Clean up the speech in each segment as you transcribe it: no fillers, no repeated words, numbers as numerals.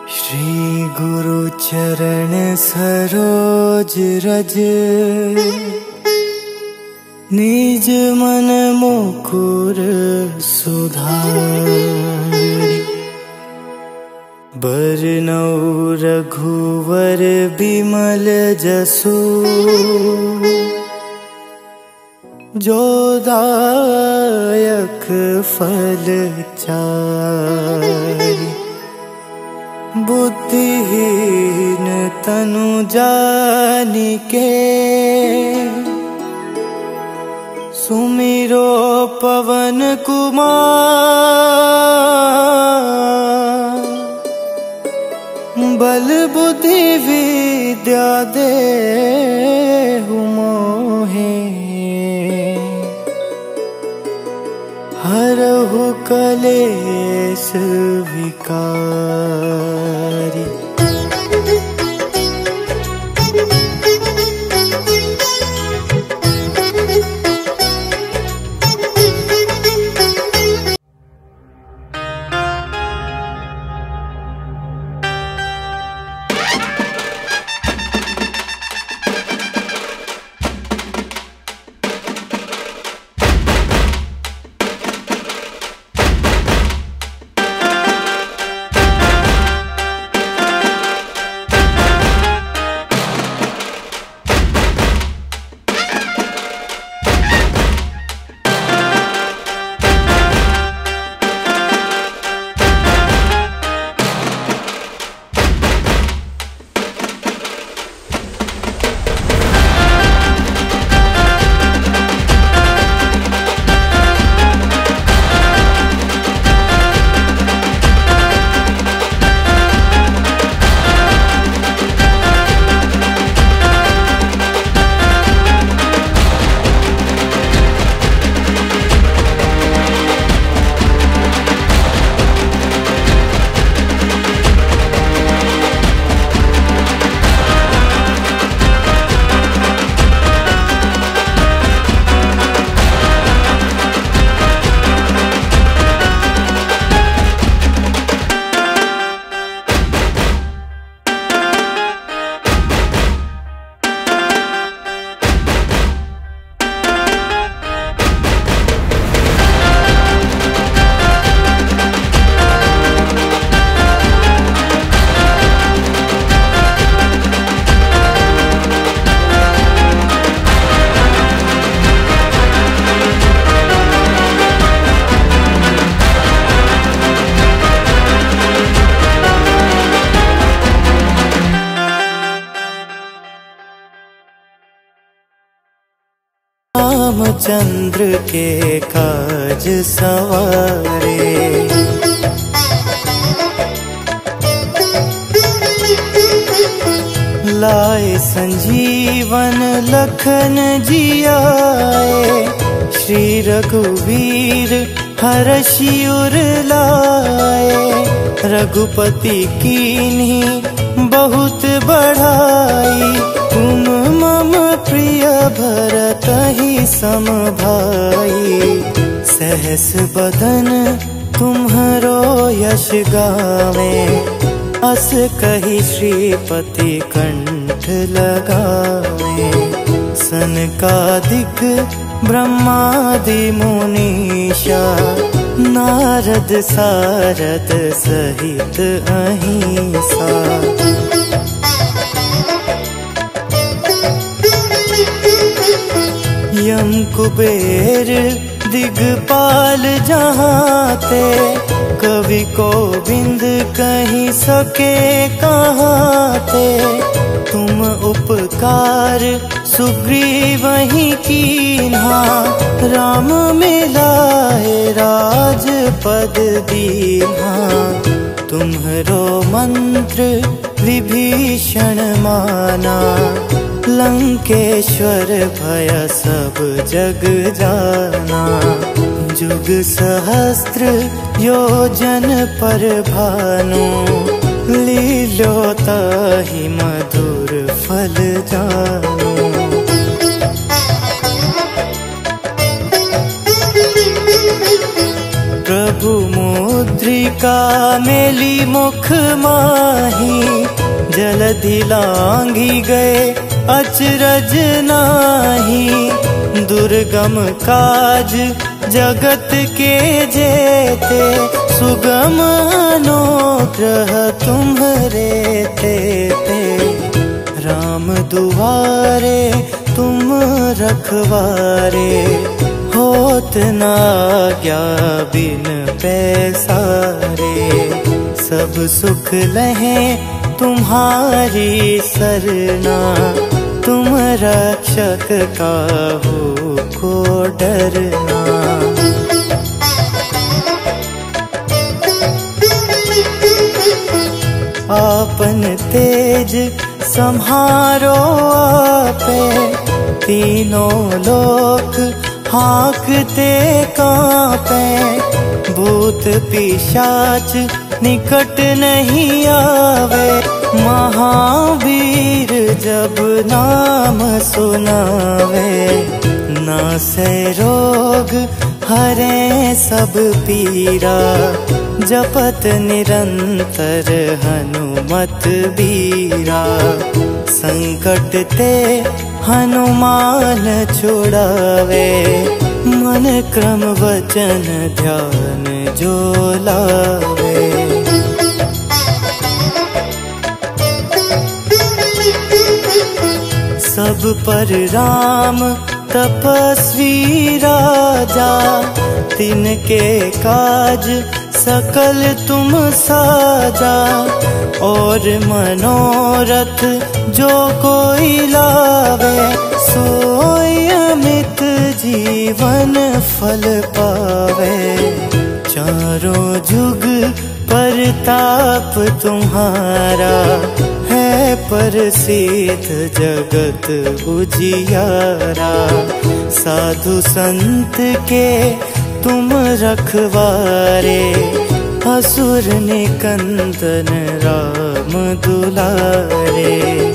श्री गुरु चरण सरोज रज, निज मन मुकुर सुधारि। बरनौ रघुवर बिमल जसु, जो दायक फल चारि। बुद्धिहीन तनु जानिके, सुमिरो पवन कुमार। बल बुद्धि विद्या देहु मोहे, हरहु कलेश विकारी। रामचंद्र के काज सवारे, लाए संजीवन लखन जियाए। श्री रघुवीर हरषि उर लाए, रघुपति कीन्ही बहुत बढ़ाई। तुम मम प्रिय भरतहि सम भाई, सहस बदन तुम्हरो यश गावे। अस कहि श्रीपति कंठ लगावे, सनकादिक ब्रह्मादि मुनीषा। नारद सारद सहित अहिंसा, यम कुबेर दिगपाल जहाते। कवि गोविंद कहीं सके कहाते, तुम उपकार सुग्रीवहि कीन्हा। राम मिलाए राजपद दीन्हा, तुम्हरो मंत्र विभीषण माना। लंकेश्वर भय सब जग जाना, जुग सहस्त्र योजन पर भानु। लीलो ताहि मधुर फल जानु। प्रभु मुद्रिका पुत्रिका मेली मुख माही, जलधि लांघी गए अचरज नाही। दुर्गम काज जगत के जेते, सुगम अनुग्रह तुम्हरे तेते। राम दुआरे तुम रखवारे, होत ना आज्ञा बिन पैसारे। सब सुख लहे तुम्हारी सरना, तुम रक्षक काहू को डरना। आपन तेज सम्हारो आपे, तीनों लोक हाँकते कांपे। भूत पिशाच निकट नहीं आवे, महावीर जब नाम सुनावे। नासै रोग हरे सब पीरा, जपत निरंतर हनुमत बीरा। संकट ते हनुमान छुड़ावे, मन क्रम वचन ध्यान जो लावे। सब पर राम तपस्वी राजा, तिनके काज सकल तुम साजा। और मनोरथ जो कोई लावे, सोई अमित जीवन फल पावे। चारों जुग परताप तुम्हारा, है प्रसिद्ध जगत उजियारा। साधु संत के तुम रखवारे, असुर निकंदन राम दुलारे।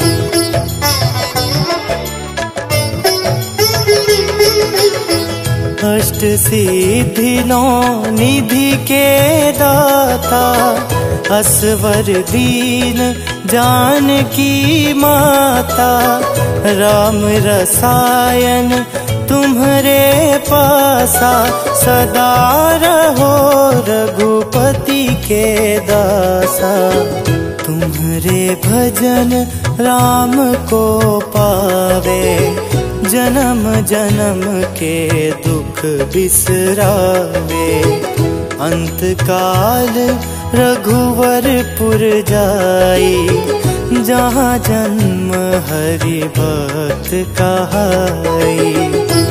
अष्ट सिद्धि नौ निधि के दाता, असवर दीन जानकी माता। राम रसायन तुम्हरे पासा, सदा रहो रघुपति के दासा। तुम्हरे भजन राम को पावे, जन्म जन्म के दुख बिसरावे। अंत काल रघुवरपुर जाई, जहाँ जन्म हरि भक्त कहाई।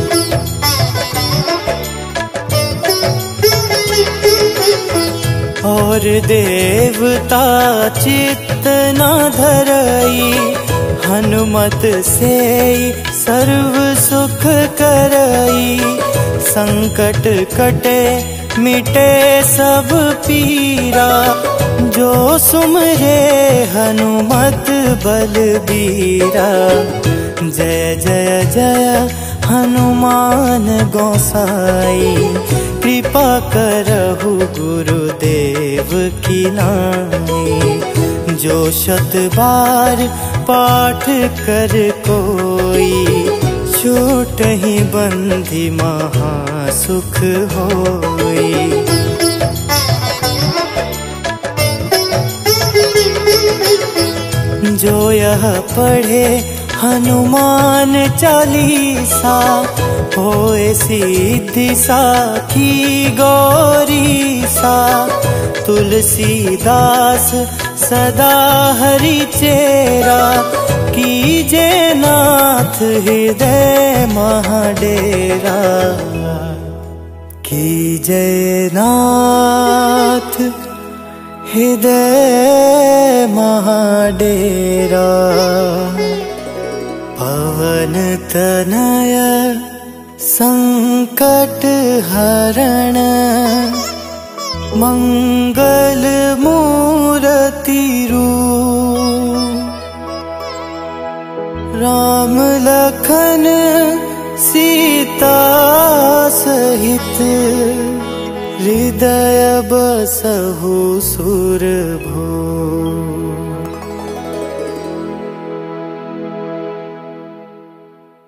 और देवता चित्त न धरई, हनुमत से सर्व सुख करई। संकट कटे मिटे सब पीरा, जो सुमरे हनुमत बलबीरा। जय जय जय हनुमान गोसाई, कृपा करहु गुरुदेव की नाई। जो शत बार पाठ कर कोई, छूट ही बंधि महासुख होई। जो यह पढ़े हनुमान चालीसा, होए सिद्धि साखी गौरीसा। तुलसीदास सदा हरि चेरा, कीजे नाथ हृदय महाडेरा। कीजे नाथ हृदय महाडेरा। पवन तनय संकट हरण, मंगल मूर्ति रूप। राम लखन सीता सहित हृदय बसहु सुरभो।